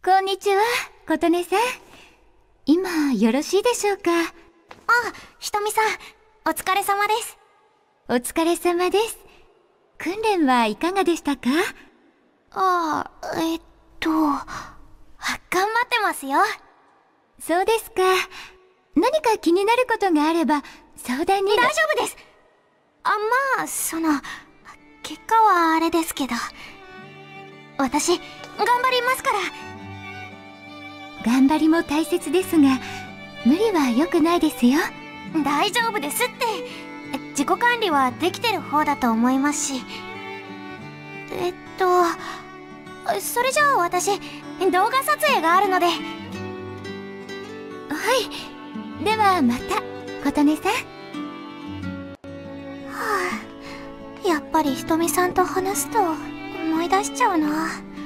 こんにちは、琴音さん。今、よろしいでしょうか？ あ、ひとみさん、お疲れ様です。 お疲れ様です。訓練はいかがでしたか？ 頑張ってますよ。 そうですか。何か気になることがあれば、相談に。 大丈夫です。結果はあれですけど。私、頑張りますから。 頑張りも大切ですが、無理は良くないですよ。 大丈夫ですって。自己管理はできてる方だと思いますし。それじゃあ私、動画撮影があるので。はい。ではまた、琴音さん。 やっぱりひとみさんと話すと思い出しちゃうな。